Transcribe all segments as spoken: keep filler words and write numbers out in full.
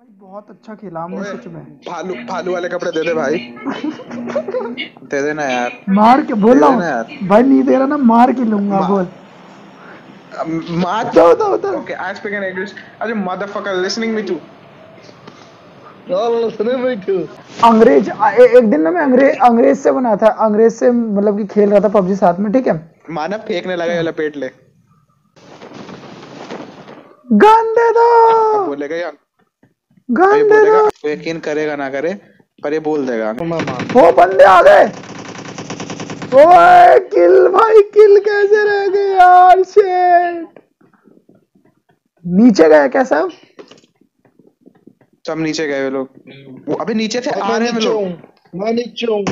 बहुत अच्छा खेला हमने सच में। भालू भालू वाले कपड़े दे दे भाई। दे देना यार, मार के बोल दे रहा देना यार। हूँ भाई, नहीं दे रहा ना, मार के लूंगा बोल। मार दो दो दो। Okay, I speak in English. अरे मदरफकर, लिसनिंग मी टू। अंग्रेज ए, एक दिन ना मैं अंग्रेज अंग्रेज से बना था, अंग्रेज से मतलब कि खेल रहा था पबजी साथ में, ठीक है। मानव फेंकने लगा, ये लपेट ले। गन दे दो, अब बोलेगा यार, गन ये दे बोलेगा, दो। यकीन करेगा ना करे, पर ये बोल देगा। वो बंदे आ गए। ओए किल भाई, किल कैसे रह गए यार, शिट। नीचे गए क्या सब? सब नीचे गए लोग। वो अभी नीचे से आ रहे हैं लोग। मैं नीचे हूँ।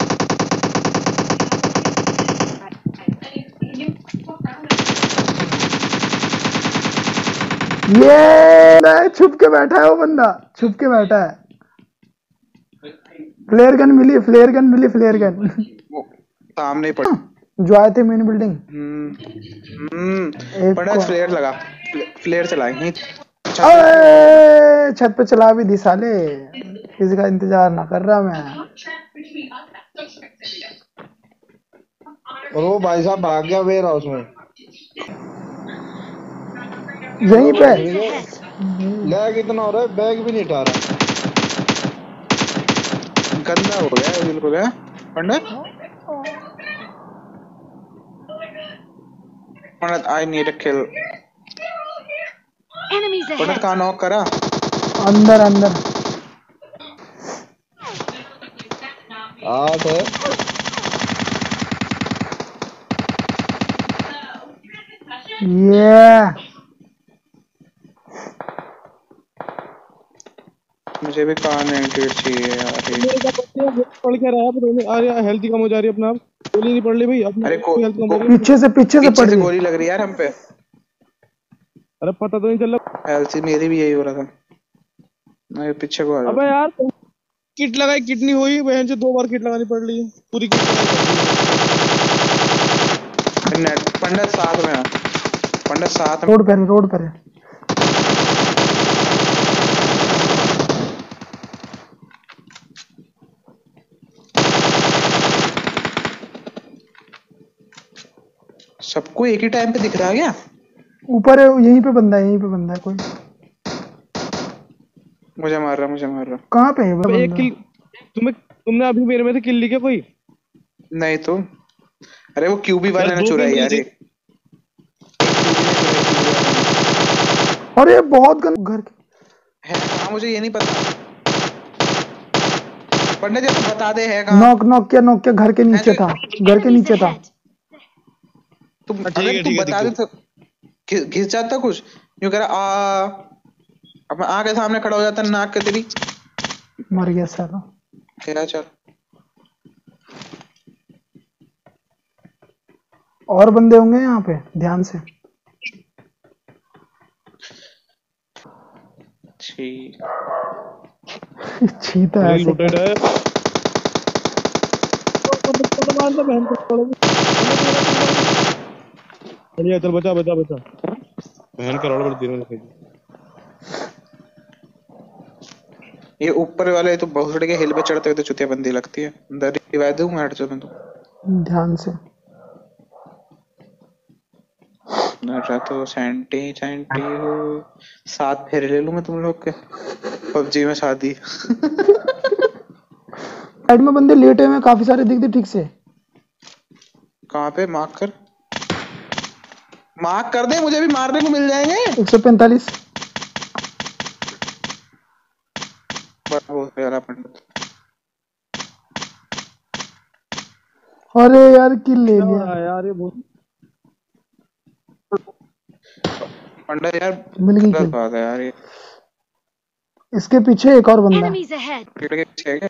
ये छुप के बैठा है, वो बंदा छुप के बैठा है। फ्लेयर गन मिली, फ्लेयर गन मिली, फ्लेयर गन। वो सामने पड़ जो आए थे मेन बिल्डिंग। हम्म बड़ा फ्लेयर लगा, फ्लेयर चलाएंगे। छत पे चला भी दी साले, किसी का इंतजार ना कर रहा मैं। और वो भाई साहब भाग गया वेयर हाउस में। यहीं पे लैग इतना हो रहा है, बैग भी नहीं उठा रहा। गंदा हो गया है बिल्कुल। है पंडित, पंडित आई नीड अ किल। पंडित कहाँ नॉक करा? अंदर अंदर। आठ है। ये मुझे भी कार नाइनटी चाहिए यार। पढ़ क्या रहा है? अरे हेल्थ कम हो जा रही है अपना आप। गोली नहीं पड़ रही भाई अपना। अरे को, हेल्थ कम हो रही है, पीछे से पीछे से पड़ रही है गोली लग रही है यार हम पे। अरे पता तो नहीं चल रहा। हेल्थ मेरी भी यही हो रहा था। मैं पीछे को आ रहा। अबे यार किट लगाई, किट नहीं हुई, बहन से दो बार किट लगानी पड़ रही है पूरी किट। पंडित साथ में, पंडित साथ में। रोड पर है, रोड पर है। सबको एक ही टाइम पे दिख रहा है क्या? ऊपर है, यहीं पे बंदा है, यहीं पे बंदा है कोई। मुझे मार रहा, मुझे मार रहा। कहाँ पे है एक किल तुम्हें, तुमने अभी मेरे में से किल ली क्या कोई? नहीं तो, अरे वो क्यूबी वाले ने चुराई यार। अरे बहुत गन घर है कहाँ, मुझे ये नहीं पता। पंडित जी बता दे है कहाँ। नॉक नॉक किया, नॉक किया, घर के नीचे था, घर के नीचे था। तुम अगर तुम बता दे तो घिस जाता कुछ। यूं कह रहा आ, अब मैं आके सामने खड़ा हो जाता, नाक के तेरी। मर गया साला। क्या चल, और बंदे होंगे यहाँ पे, ध्यान से। छी छीता है बढ़िया, चल बचा बचा बचा। बहन का रोड पर तीनों ने ये ऊपर वाले तो बहुत के हिल पे चढ़ते हुए तो चुतिया बंदी लगती है। अंदर रिवाइव दूं मैं, हट जाओ मैं तो। ध्यान से ना तो सैंटी सैंटी हो, साथ फेरे ले लूं मैं तुम लोग के पबजी में शादी। साइड में बंदे लेटे हुए काफी सारे दिखते ठीक से। कहाँ पे? मार्क कर, मार्क कर दे, मुझे भी मारने को मिल जाएंगे। एक सौ पैंतालीस। बहुत प्यारा पंडित। अरे यार किल ले लिया यार, ये बहुत पंडित यार मिल गई गलत बात है यार ये। इसके पीछे एक और बंदा है। पेड़ के पीछे है क्या?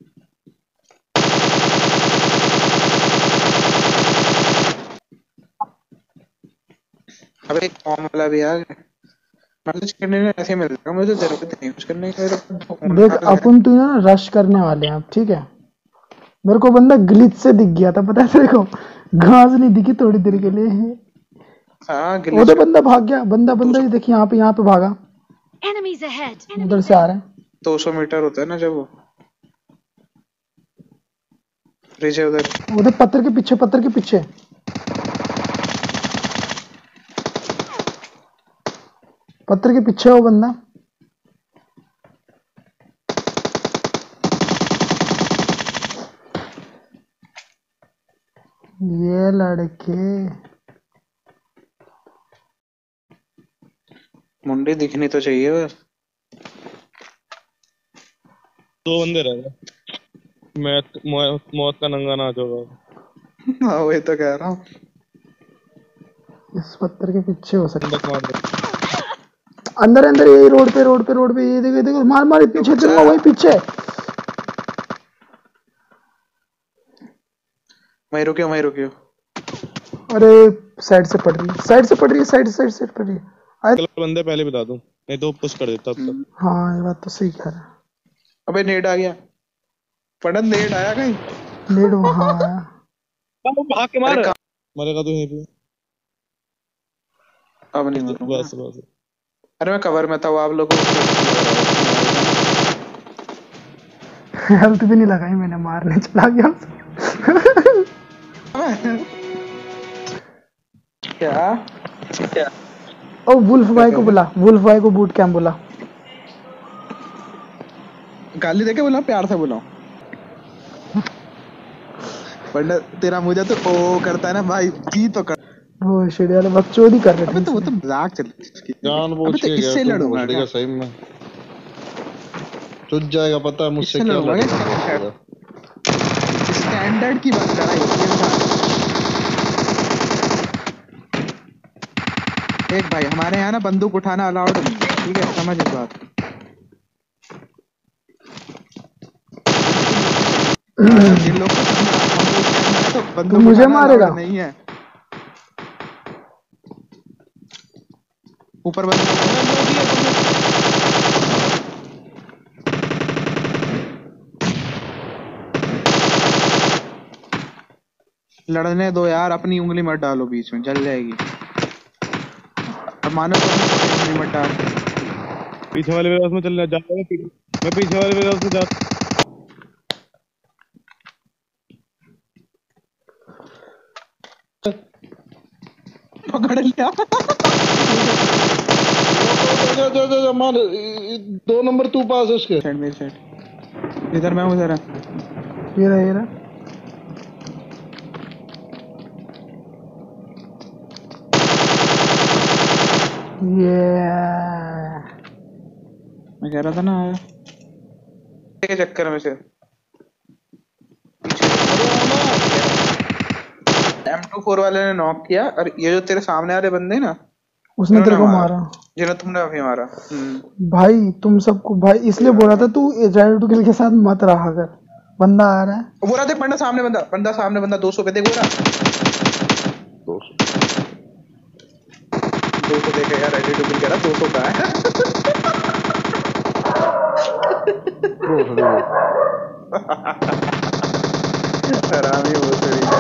अबे एक फॉर्म वाला भी आ गया। मैसेज करने में ऐसे मिल जाएगा, मुझे जरूरत नहीं यूज करने की। देख अपन तो ना रश करने वाले हैं अब, ठीक है। मेरे को बंदा ग्लिच से दिख गया था, पता है तेरे को, घास नहीं दिखी थोड़ी देर के लिए। हाँ वो तो बंदा भाग गया, बंदा बंदा ही देखिए यहाँ पे, यहाँ पे भागा। Enemies ahead. उधर से आ रहे हैं। दो सौ मीटर होता है ना जब वो रिजे उधर। उधर पत्थर के पीछे, पत्थर के पीछे पत्थर के पीछे वो बंदा। ये लड़के मुंडी दिखनी तो चाहिए बस। दो बंदे रह गए। मौत मौत मौत का नंगा नाच होगा। हाँ वही तो कह रहा हूँ। इस पत्थर के पीछे हो सकता बंदक मार दे। है। अंदर अंदर यही रोड पे रोड पे रोड पे ये देखो ये देखो मार मार पीछे चलो वही पीछे। वहीं रुकियो वहीं रुकियो। अरे साइड से पड़ रही है, साइड से पड़ रही है, साइड साइड से पड़ रही है। आए- कल बंदे पहले बता दूं नहीं तो पुश कर देता अब तक। हाँ ये बात तो सही कह रहा है। अबे नेट आ गया। पढ़न नेट आया कहीं। लेड वहाँ आया। अब भाग के मार। अरे मरेगा तो यहीं पे। अब नहीं मारूंगा। बस बस। अरे मैं कवर में था वो आप लोगों को। हेल्थ भी नहीं लगाई मैंने, मारने चला गया। क्या क्या ओ वुल्फ भाई को बुला, वुल्फ भाई को बूट कैंप बुला। गाली देके बोला प्यार से बुलाओ। वरना तेरा मुझे तो ओ करता है ना भाई जी तो कर। वो शेडी वाले बकचोदी कर रहे अबे थे। तो वो तो मजाक चल रही है। जान अबे पूछ तो के गया इससे तू लड़ूंगा भोसड़ी क्या? का सही में चुज जाएगा पता है मुझसे इससे क्या लड़ूंगा लड़ेगा। क्या? स्टैंडर्ड की बात लड़ाई होती है इंसान। देख भाई हमारे यहाँ ना बंदूक उठाना अलाउड नहीं है, ठीक है समझ इस बात। जिन लोग को समझा- हम लोग कहना है तो बंदूक मुझे उठाना मारेगा? allowed नहीं है। ऊपर बंदा लड़ने दो यार, अपनी उंगली मत डालो बीच में, जल जाएगी। अब मानो तो अपनी उंगली मत डाल। पीछे वाले वेयरहाउस में चल जा। मैं पीछे वाले वेयरहाउस में जा। पकड़ लिया। जा जा जा मार। दो नंबर तू पास है उसके। साइड मेरी साइड। इधर मैं हूँ इधर। ये रहा ये रहा। ये मैं कह रहा था ना के चक्कर में से एम टू फोर वाले ने नॉक किया और ये जो तेरे सामने वाले बंदे ना उसने तेरे को मारा। जिन्हें तुमने अभी मारा। हम्म। भाई तुम सबको भाई इसलिए बोला था तू एजाइल टू किल के साथ मत रहा कर। बंदा आ रहा है। वो रहा देख बंदा सामने बंदा बंदा सामने बंदा दो सौ पे देख वो रहा। दो सौ देखे यार रेडी टू किल कह रहा दो सौ का है। हरामी वो सही है।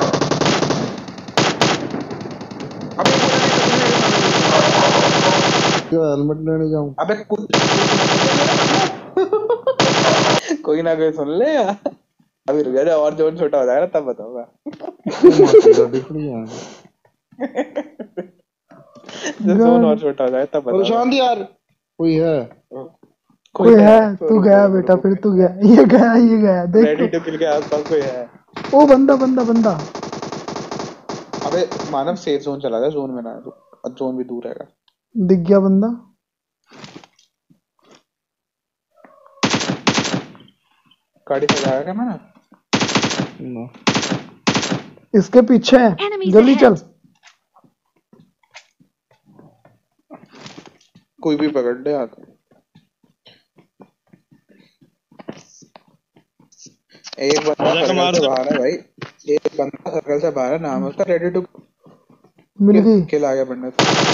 अबे क्या हेलमेट लेने जाऊं? अबे कोई ना कोई सुन ले यार। अभी रुक जा और जोन छोटा हो जाएगा तब बताऊंगा। जब जोन और छोटा हो जाए तब बताऊंगा। परेशान यार कोई है कोई है? तू गया बेटा, फिर तू गया, ये गया ये गया। देख रेडी टू किल के आसपास कोई है। ओ बंदा बंदा बंदा। अबे मानव सेफ जोन चला गया, जोन में ना है तो जोन भी दूर रहेगा। दिख गया बंदा। गाड़ी सजाया क्या मैंने? ना। इसके पीछे है, Enemies जल्दी ahead. चल। कोई भी पकड़ ले आकर। एक बंदा सर्कल से बाहर है भाई, एक बंदा सर्कल से बाहर है, नाम है उसका रेडी टू मिल गई। किल आ गया बंदा।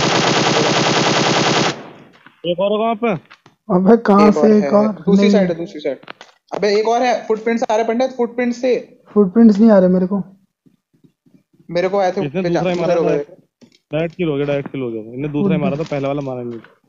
एक और कहां पे? अबे कहां एक और से? है, एक और दूसरी नहीं, साइड है दूसरी साइड। अबे एक और है, फुटप्रिंट्स आ रहे पंडित, फुटप्रिंट से। फुटप्रिंट्स नहीं आ रहे मेरे को। मेरे को आए थे इसने दूसरा ही मारा हो था। गए। डायरेक्ट किल हो गया, डायरेक्ट किल हो गया। इन्हें दूसरा ही मारा था, पहला वाला मारा नहीं।